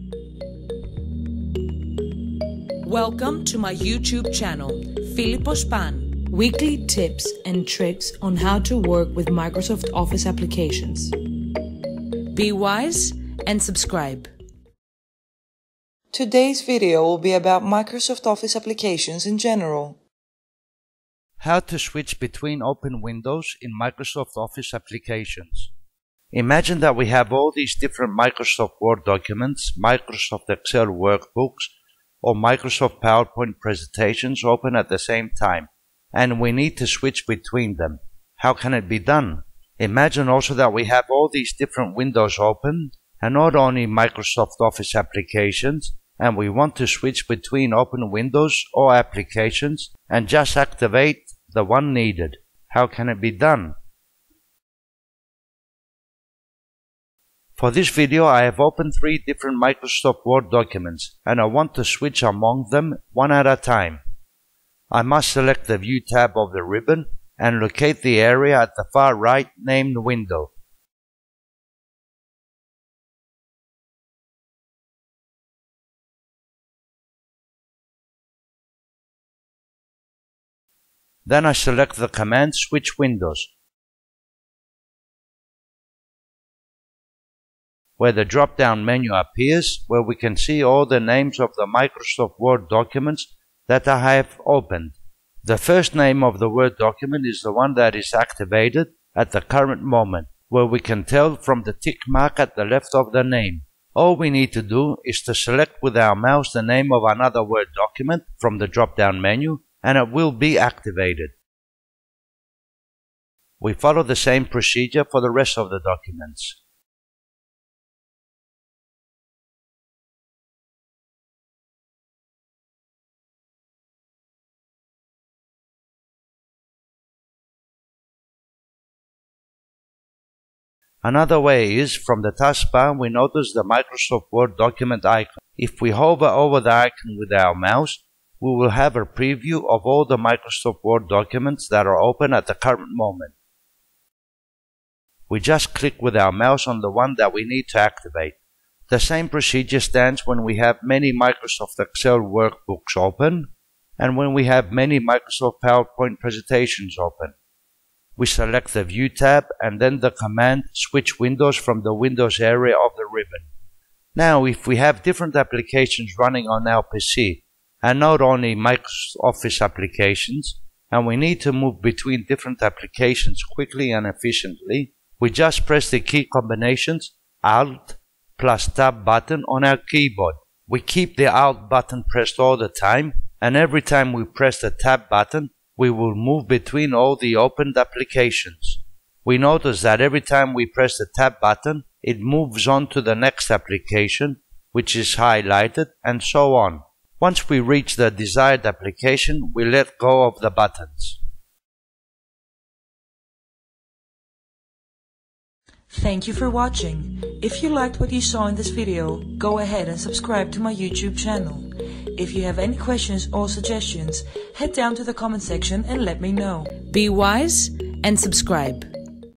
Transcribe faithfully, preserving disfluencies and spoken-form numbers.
Welcome to my YouTube channel, philippospan. Weekly tips and tricks on how to work with Microsoft Office applications. Be wise and subscribe. Today's video will be about Microsoft Office applications in general. How to switch between open windows in Microsoft Office applications. Imagine that we have all these different Microsoft Word documents, Microsoft Excel workbooks, or Microsoft PowerPoint presentations open at the same time, and we need to switch between them. How can it be done? Imagine also that we have all these different windows open, and not only Microsoft Office applications, and we want to switch between open windows or applications and just activate the one needed. How can it be done? For this video, I have opened three different Microsoft Word documents, and I want to switch among them one at a time. I must select the View tab of the ribbon and locate the area at the far right named Window. Then I select the command Switch Windows, where the drop-down menu appears, where we can see all the names of the Microsoft Word documents that I have opened. The first name of the Word document is the one that is activated at the current moment, where we can tell from the tick mark at the left of the name. All we need to do is to select with our mouse the name of another Word document from the drop-down menu, and it will be activated. We follow the same procedure for the rest of the documents. Another way is, from the taskbar, we notice the Microsoft Word document icon. If we hover over the icon with our mouse, we will have a preview of all the Microsoft Word documents that are open at the current moment. We just click with our mouse on the one that we need to activate. The same procedure stands when we have many Microsoft Excel workbooks open and when we have many Microsoft PowerPoint presentations open. We select the View tab and then the command Switch Windows from the Windows area of the ribbon. Now, if we have different applications running on our P C, and not only Microsoft Office applications, and we need to move between different applications quickly and efficiently, we just press the key combinations Alt plus Tab button on our keyboard. We keep the Alt button pressed all the time, and every time we press the Tab button, we will move between all the opened applications. We notice that every time we press the Tab button, it moves on to the next application, which is highlighted, and so on. Once we reach the desired application, we let go of the buttons. Thank you for watching. If you liked what you saw in this video, go ahead and subscribe to my YouTube channel. If you have any questions or suggestions, head down to the comment section and let me know. Be wise and subscribe.